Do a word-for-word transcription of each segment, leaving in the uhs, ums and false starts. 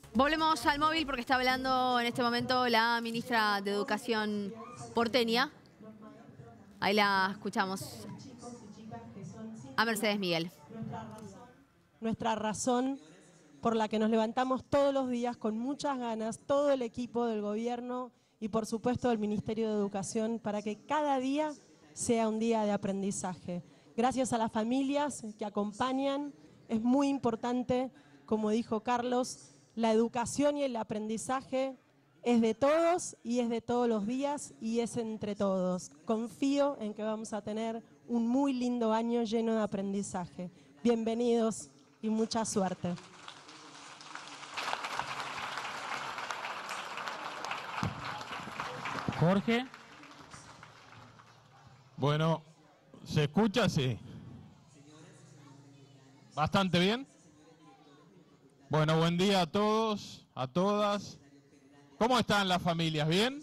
Volvemos al móvil porque está hablando en este momento la ministra de Educación porteña. Ahí la escuchamos a Mercedes Miguel. Nuestra razón por la que nos levantamos todos los días con muchas ganas, todo el equipo del gobierno y por supuesto del Ministerio de Educación, para que cada día sea un día de aprendizaje. Gracias a las familias que acompañan, es muy importante, como dijo Carlos, la educación y el aprendizaje es de todos y es de todos los días y es entre todos. Confío en que vamos a tener un muy lindo año lleno de aprendizaje. Bienvenidos y mucha suerte. Jorge. Bueno, ¿se escucha? Sí. ¿Bastante bien? Bueno, buen día a todos, a todas. ¿Cómo están las familias? ¿Bien?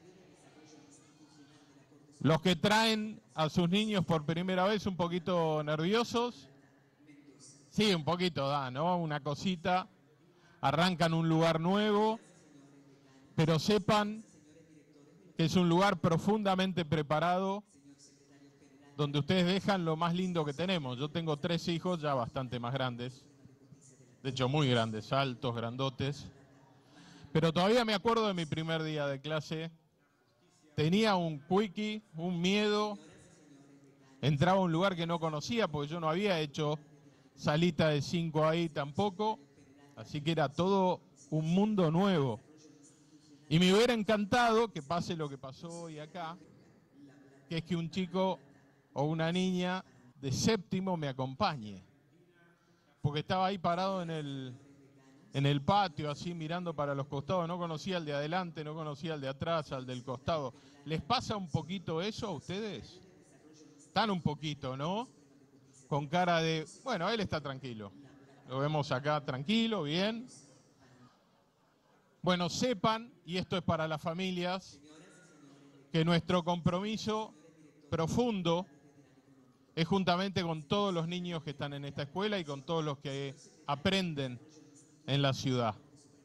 Los que traen a sus niños por primera vez un poquito nerviosos. Sí, un poquito da, ¿no? Una cosita. Arrancan un lugar nuevo, pero sepan que es un lugar profundamente preparado donde ustedes dejan lo más lindo que tenemos. Yo tengo tres hijos ya bastante más grandes, de hecho muy grandes, altos, grandotes, pero todavía me acuerdo de mi primer día de clase. Tenía un quickie, un miedo, entraba a un lugar que no conocía porque yo no había hecho salita de cinco ahí tampoco, así que era todo un mundo nuevo. Y me hubiera encantado que pase lo que pasó hoy acá, que es que un chico o una niña de séptimo me acompañe. Porque estaba ahí parado en el, en el patio, así mirando para los costados. No conocía al de adelante, no conocía al de atrás, al del costado. ¿Les pasa un poquito eso a ustedes? Están un poquito, ¿no? Con cara de, bueno, él está tranquilo. Lo vemos acá tranquilo, bien. Bueno, sepan, y esto es para las familias, que nuestro compromiso profundo es juntamente con todos los niños que están en esta escuela y con todos los que aprenden en la ciudad.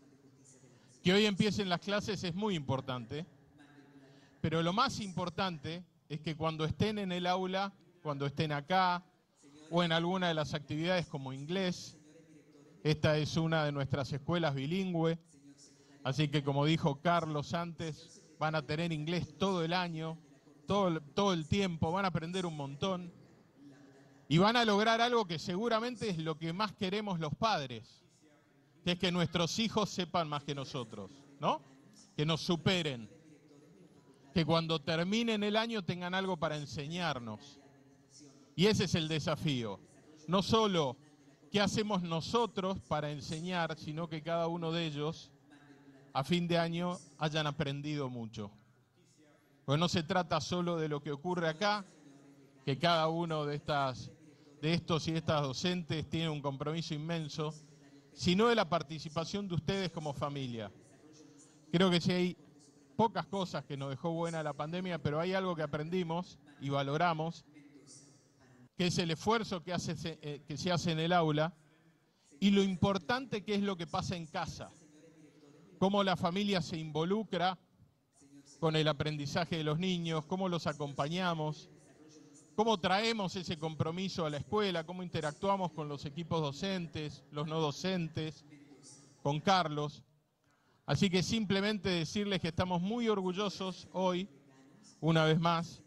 Que hoy empiecen las clases es muy importante, pero lo más importante es que cuando estén en el aula, cuando estén acá o en alguna de las actividades como inglés, esta es una de nuestras escuelas bilingüe, así que como dijo Carlos antes, van a tener inglés todo el año, todo, todo el tiempo, van a aprender un montón y van a lograr algo que seguramente es lo que más queremos los padres, que es que nuestros hijos sepan más que nosotros, ¿no? Que nos superen, que cuando terminen el año tengan algo para enseñarnos. Y ese es el desafío, no solo qué hacemos nosotros para enseñar, sino que cada uno de ellos a fin de año hayan aprendido mucho. Pues no se trata solo de lo que ocurre acá, que cada uno de, estas, de estos y estas docentes tiene un compromiso inmenso, sino de la participación de ustedes como familia. Creo que sí hay pocas cosas que nos dejó buena la pandemia, pero hay algo que aprendimos y valoramos, que es el esfuerzo que, hace, eh, que se hace en el aula y lo importante que es lo que pasa en casa. Cómo la familia se involucra con el aprendizaje de los niños, cómo los acompañamos, cómo traemos ese compromiso a la escuela, cómo interactuamos con los equipos docentes, los no docentes, con Carlos. Así que simplemente decirles que estamos muy orgullosos hoy, una vez más,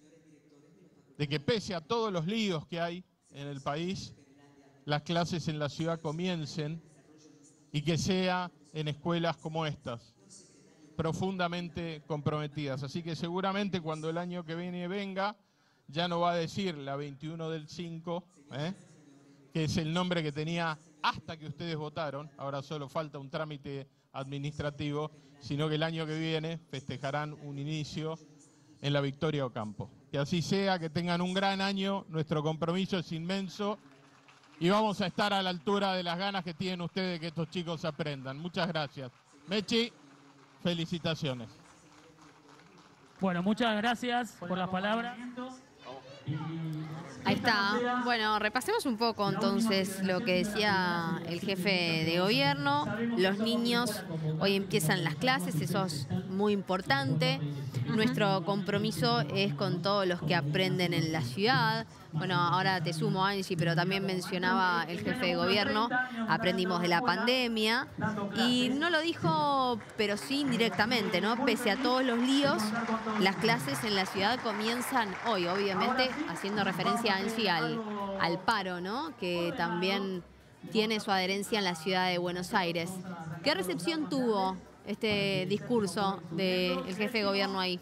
de que pese a todos los líos que hay en el país, las clases en la ciudad comiencen y que sea en escuelas como estas, profundamente comprometidas. Así que seguramente cuando el año que viene venga, ya no va a decir la veintiuno del cinco, ¿eh? que es el nombre que tenía hasta que ustedes votaron, ahora solo falta un trámite administrativo, sino que el año que viene festejarán un inicio en la Victoria Ocampo. Que así sea, que tengan un gran año, nuestro compromiso es inmenso. Y vamos a estar a la altura de las ganas que tienen ustedes de que estos chicos aprendan. Muchas gracias. Mechi, felicitaciones. Bueno, muchas gracias por las palabras. Y... Ahí está. Bueno, repasemos un poco entonces lo que decía el jefe de gobierno. Los niños hoy empiezan las clases, eso es muy importante. Nuestro compromiso es con todos los que aprenden en la ciudad. Bueno, ahora te sumo, Angie, pero también mencionaba el jefe de gobierno, aprendimos de la pandemia y no lo dijo, pero sí indirectamente, ¿no? Pese a todos los líos, las clases en la ciudad comienzan hoy, obviamente, haciendo referencia, Angie, al, al paro, ¿no? Que también tiene su adherencia en la ciudad de Buenos Aires. ¿Qué recepción tuvo este discurso del jefe de gobierno ahí?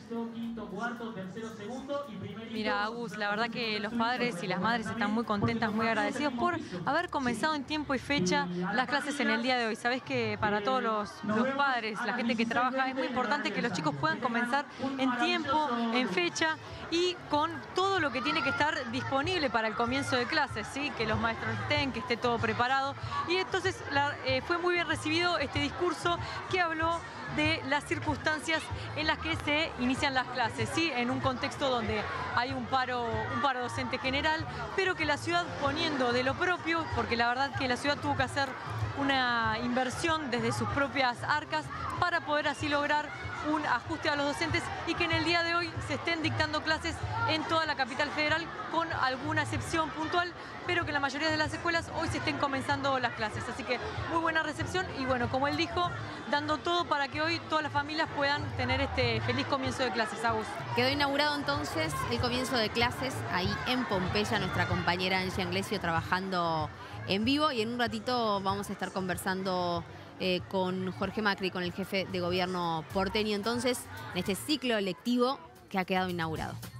Mira, Agus, la verdad que los padres y las madres están muy contentas, muy agradecidos por haber comenzado en tiempo y fecha las clases en el día de hoy. Sabés que para todos los, los padres, la gente que trabaja, es muy importante que los chicos puedan comenzar en tiempo, en fecha y con todo lo que tiene que estar disponible para el comienzo de clases, ¿sí? Que los maestros estén, que esté todo preparado. Y entonces la, eh, fue muy bien recibido este discurso que habló de las circunstancias en las que se inician las clases, ¿sí? En un contexto donde hay un paro, un paro docente general, pero que la ciudad poniendo de lo propio, porque la verdad que la ciudad tuvo que hacer una inversión desde sus propias arcas para poder así lograr un ajuste a los docentes y que en el día de hoy se estén dictando clases en toda la capital federal con alguna excepción puntual, pero que en la mayoría de las escuelas hoy se estén comenzando las clases. Así que muy buena recepción y bueno, como él dijo, dando todo para que hoy todas las familias puedan tener este feliz comienzo de clases. Agus. Quedó inaugurado entonces el comienzo de clases ahí en Pompeya, nuestra compañera Angie Anglesio trabajando en vivo y en un ratito vamos a estar conversando Eh, con Jorge Macri, con el jefe de gobierno porteño, entonces, en este ciclo lectivo que ha quedado inaugurado.